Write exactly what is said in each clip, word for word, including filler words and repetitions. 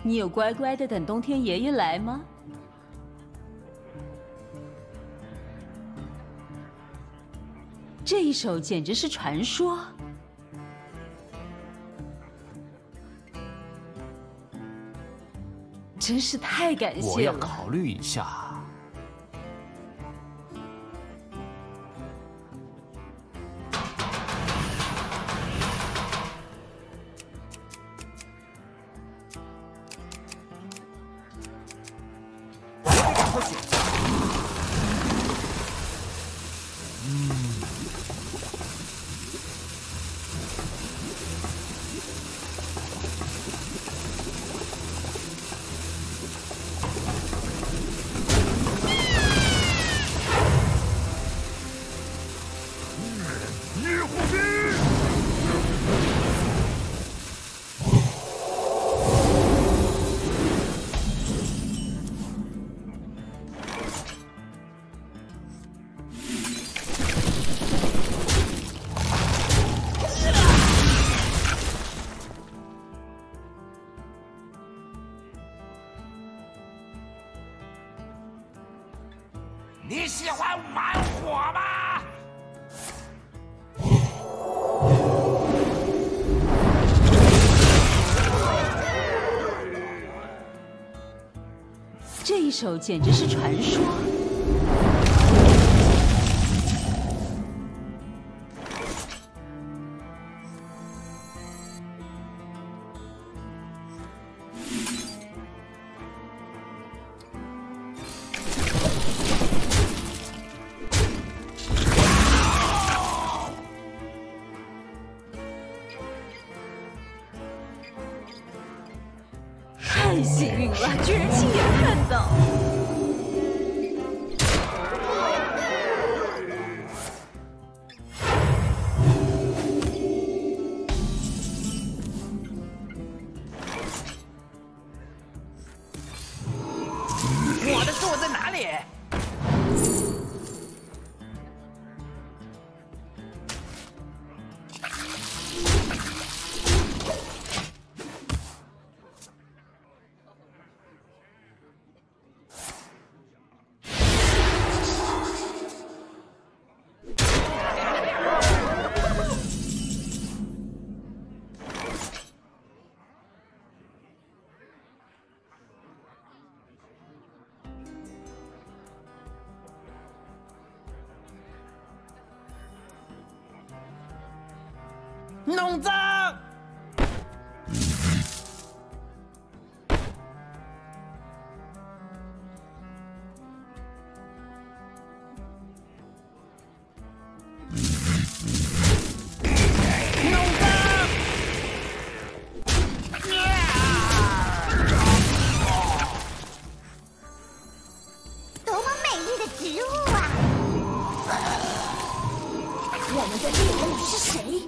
你有乖乖的等冬天爷爷来吗？这一手简直是传说。真是太感谢了。 我要考虑一下。 你喜欢玩火吗？ 这一手简直是传说。 太幸运了，居然亲眼看到！ 我的柱在哪里？弄脏！弄脏！ 多么美丽的植物啊！我们的猎物是谁？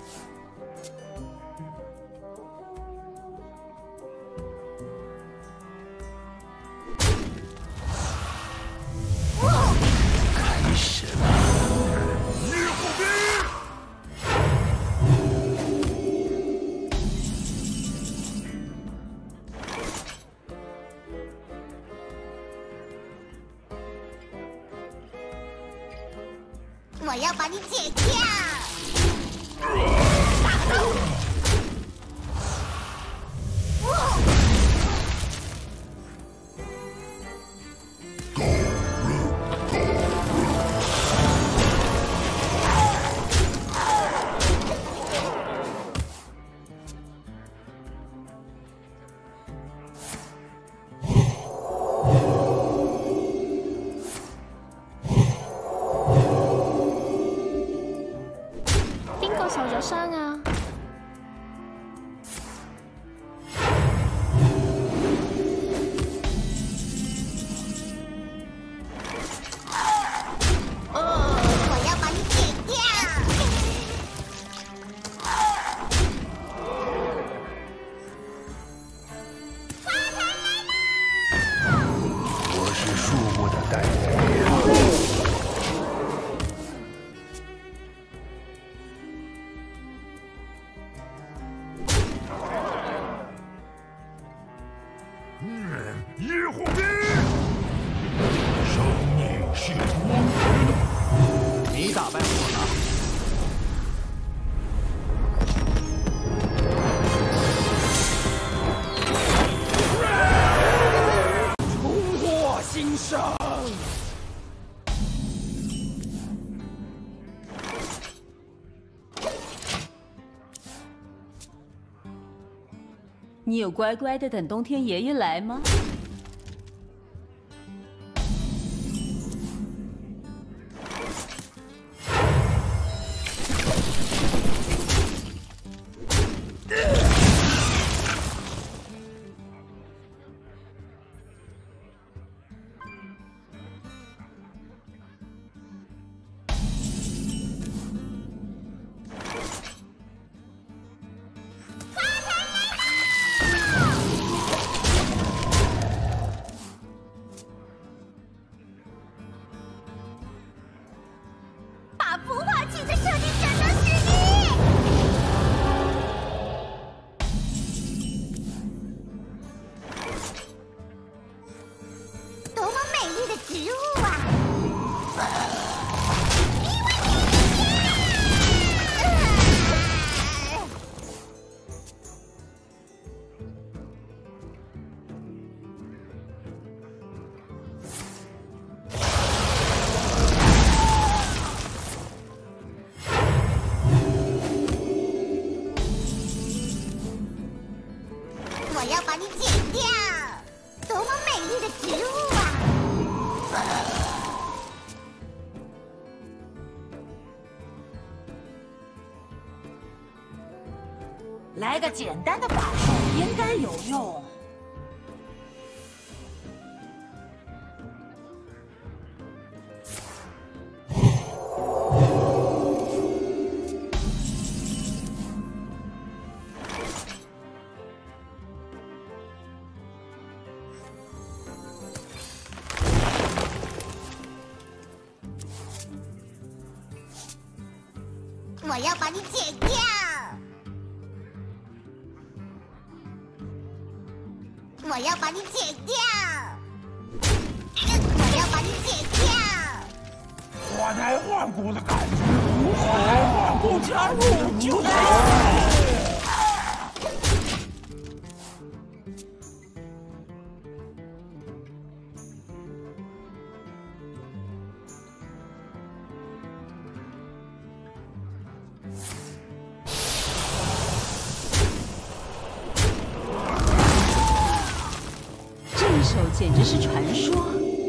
我要把你解掉！大刀！哇！ 受咗傷啊！ 我要把你解掉！花坛来了！ 我是树木的代言人。 我一护兵。 生命是多余的。 你打败我了。 新生， 你有乖乖的等冬天爷爷来吗？ 来个简单的法术应该有用。 我要把你剪掉。 我要把你剪掉！我要把你剪掉！ 脱胎换骨的感觉，脱胎换骨加入就对。 这首简直是传说。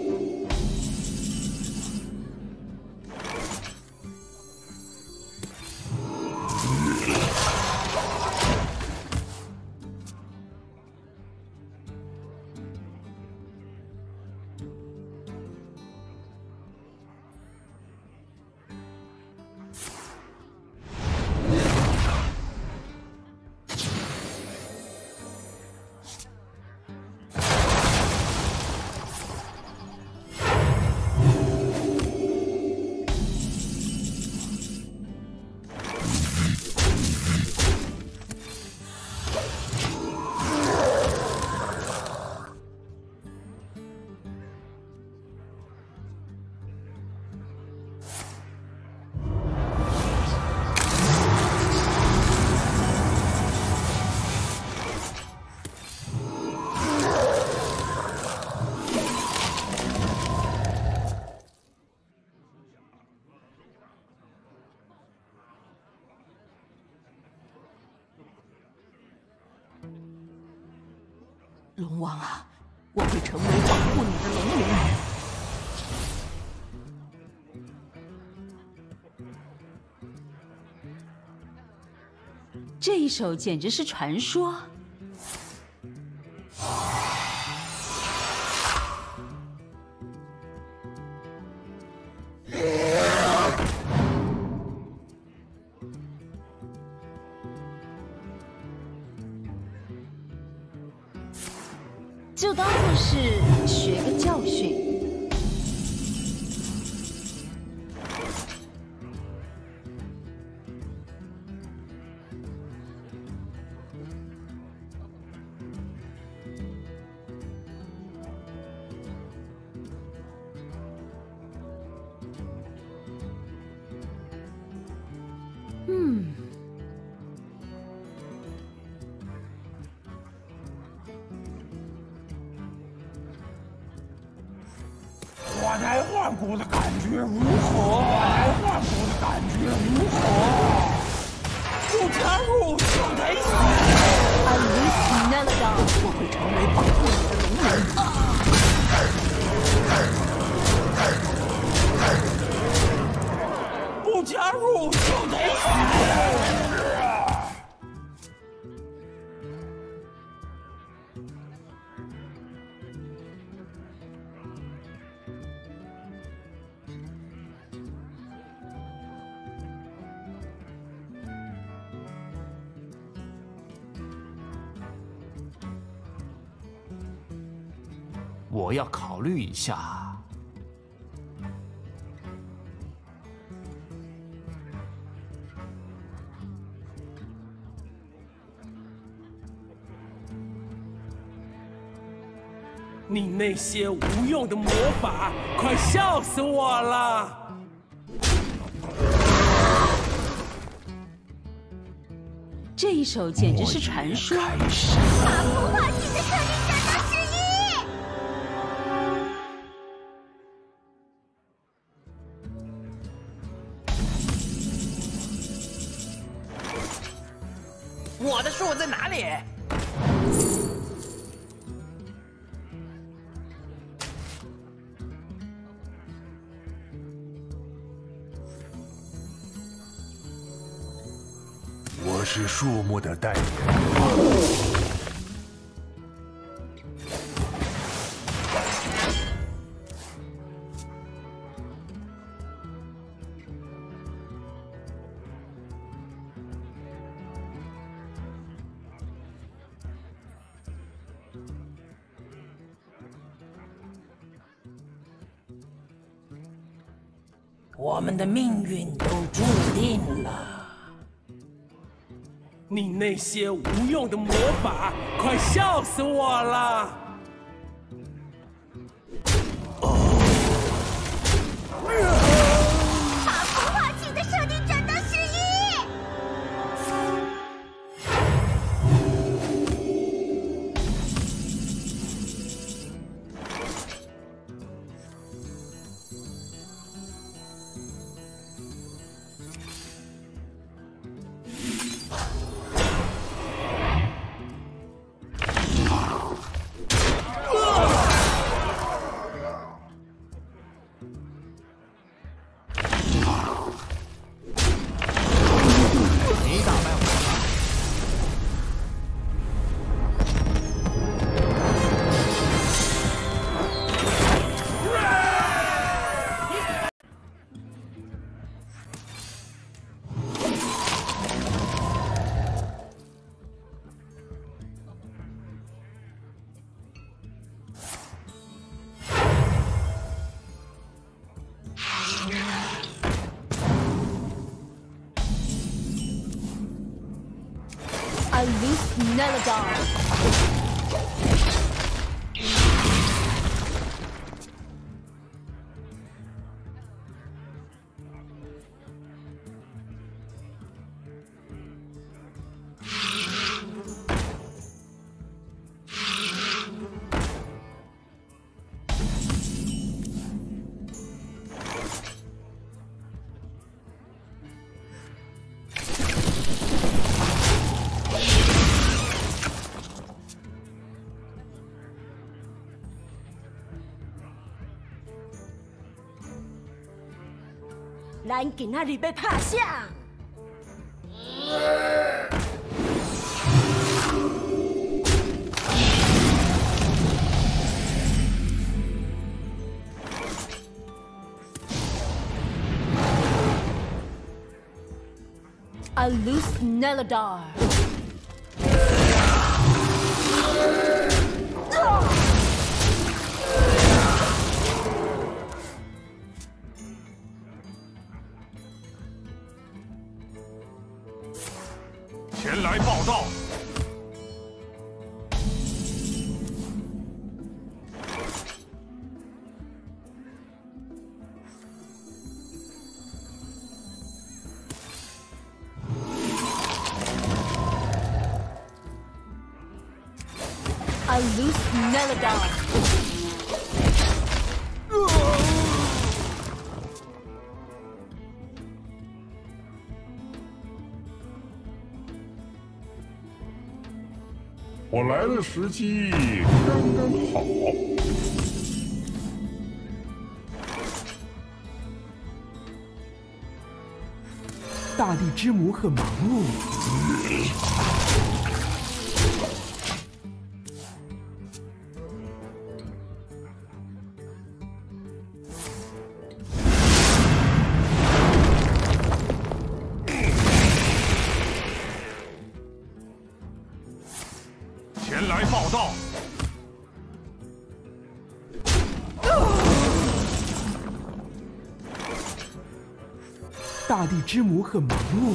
龙王啊，我会成为保护你的龙人。 这一首简直是传说。就当做是学个教训。 嗯， 脱胎换骨的感觉如何？脱胎换骨的感觉如何？不加入就得死！ Unleash Nelladon， 我会成为保护你的龙人。 不加入就得死！ 我要考虑一下。 你那些无用的魔法，快笑死我了！ 这一手简直是传说。 把孵化器的设定转到十一。 我的树在哪里？ 我是树木的代言人。 我们的命运都注定了。你那些无用的魔法，快笑死我了！ 把孵化器的设定转到十一。 Unleash Nelladon。 咱今仔日要拍啥？ Unleash Nelladon。 前来报道。 loose Melodon。 我来的时机刚刚好。 大地之母很忙碌。 前来报道。 大地之母很忙碌。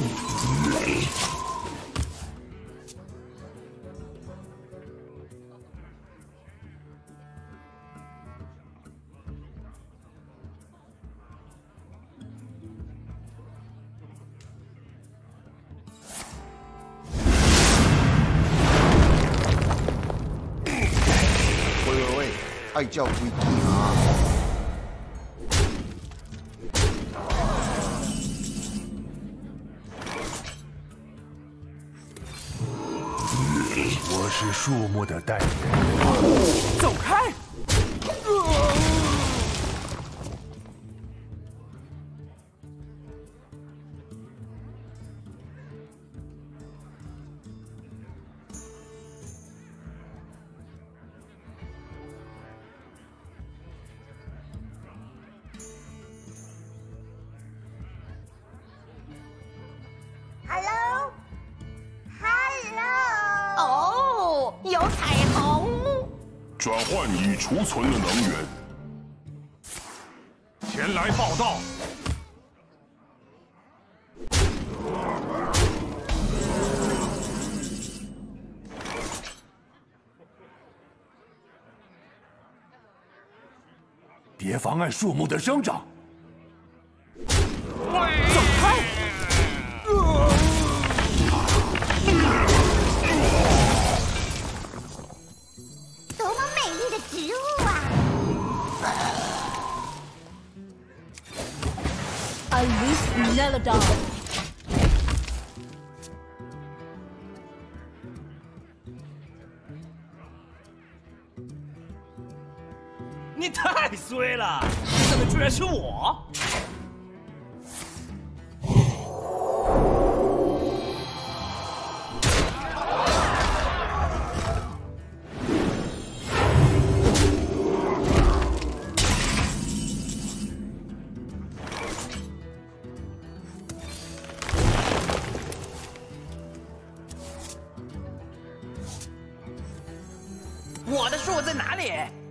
喂喂喂，爱叫规矩啊！ 我是树木的代言人。 走开！ 哦，有彩虹。 转换已储存的能源。前来报道。 别妨碍树木的生长。 走开！ 多么美丽的植物啊 A loose Melodon。 你太衰了！怎么居然是我？我的树在哪里？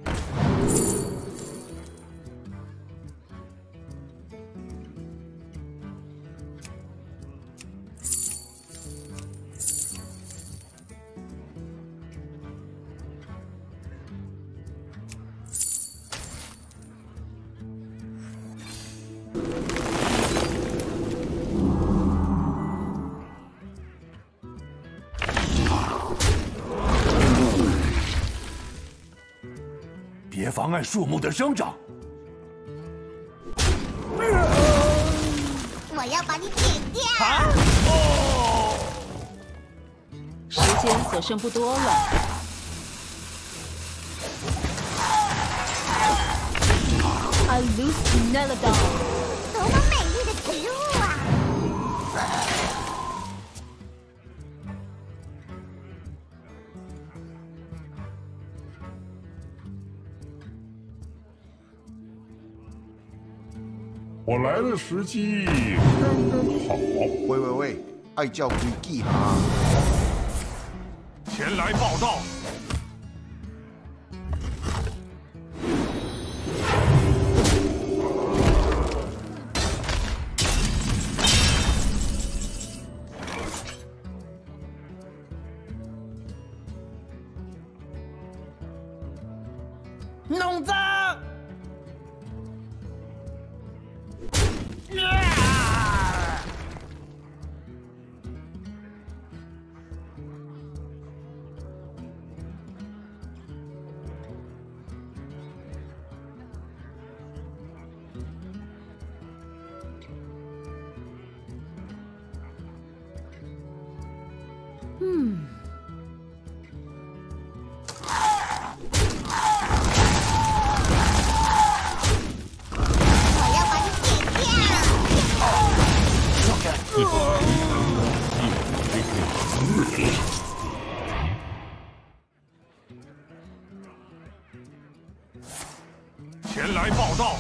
别妨碍树木的生长。 我要把你剪掉！ 啊！哦！ 时间所剩不多了。A loose Melodon。 多么美丽的植物啊！ 我来的时机刚刚好。 喂喂喂，爱叫规矩哈！ 前来报道。 弄脏！ 前来报道。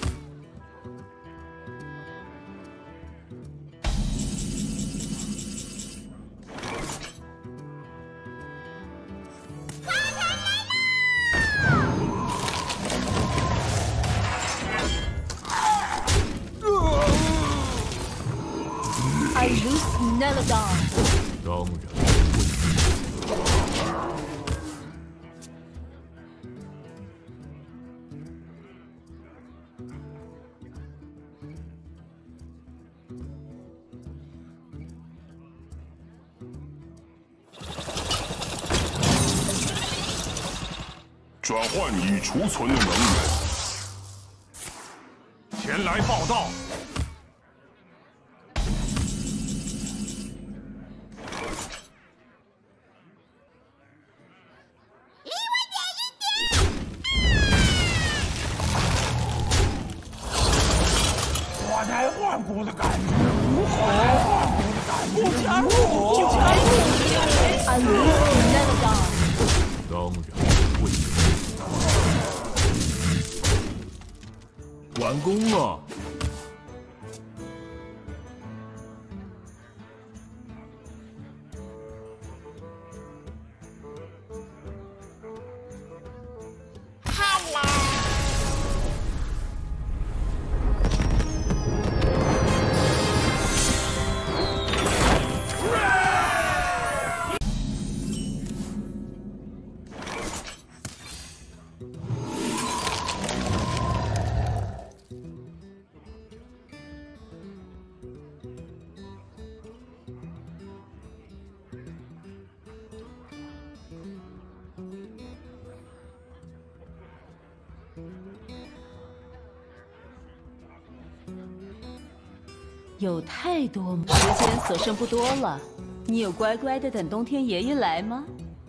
I lose Neladon。 当然。 转换已储存的能源， 前来报道。 离我远一点！ 脱胎换骨的感觉如何？脱胎换骨的感觉如何？ 就加入 I lose Neladon。 当然。 完工了！ 看了。 有太多，时间所剩不多了。你有乖乖的等冬天爷爷来吗？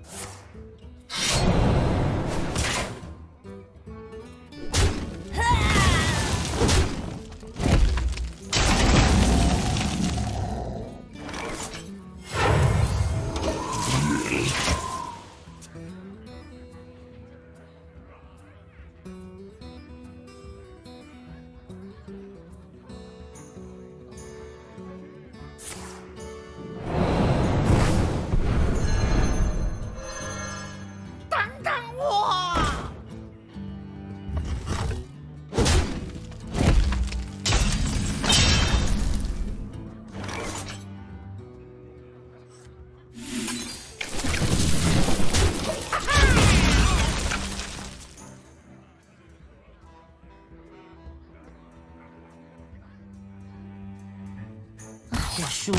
我输了。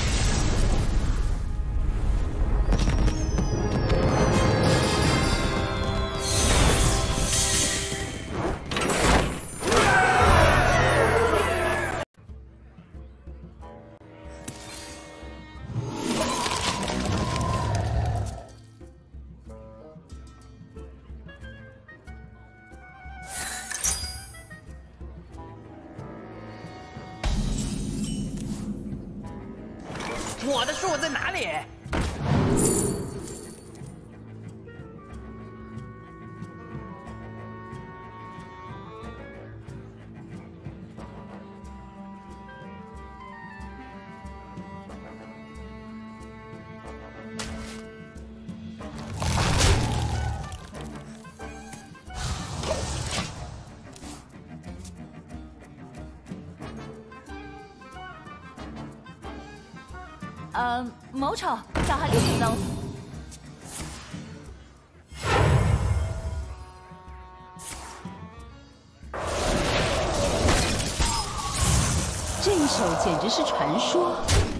我的树在哪里？ 呃，某丑，叫下六十刀。这一手简直是传说。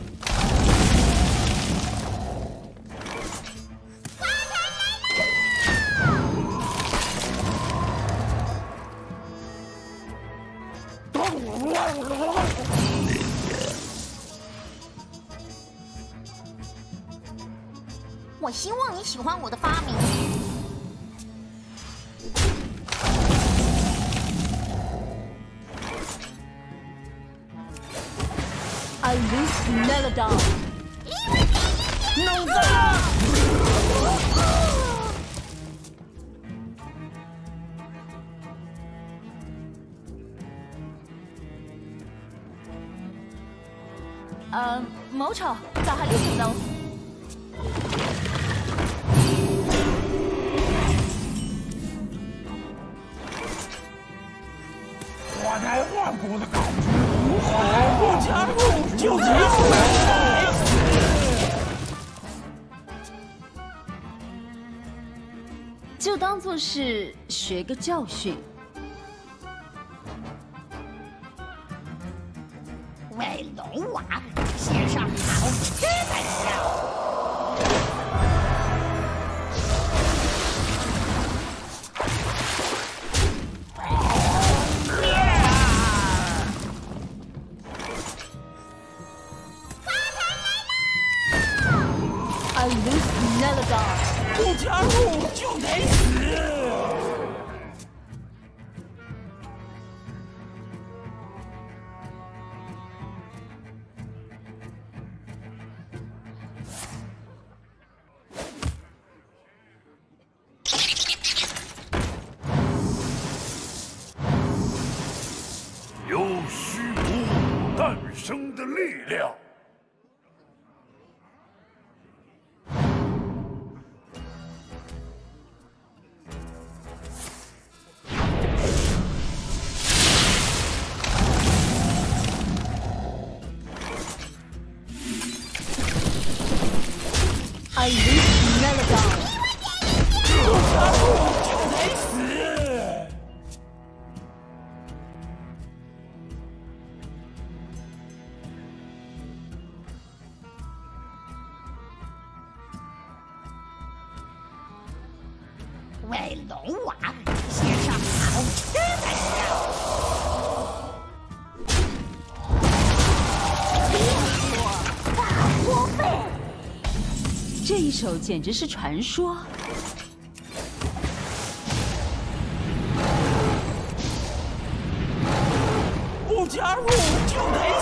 我希望你喜欢我的发明。 I lose Neladon。 弄死！ 呃，某丑，就係呢條路。 脱胎换骨的感觉如何？ 不加入就得死！ 就当做是学个教训。 为龙王献上好吃的肉。 不加入就得死！ 由虚无诞生的力量。 I lose Melodon。 不加入就得死！ 为龙王献上好吃的肉。烈火大锅沸。 这一手简直是传说！ 不加入就得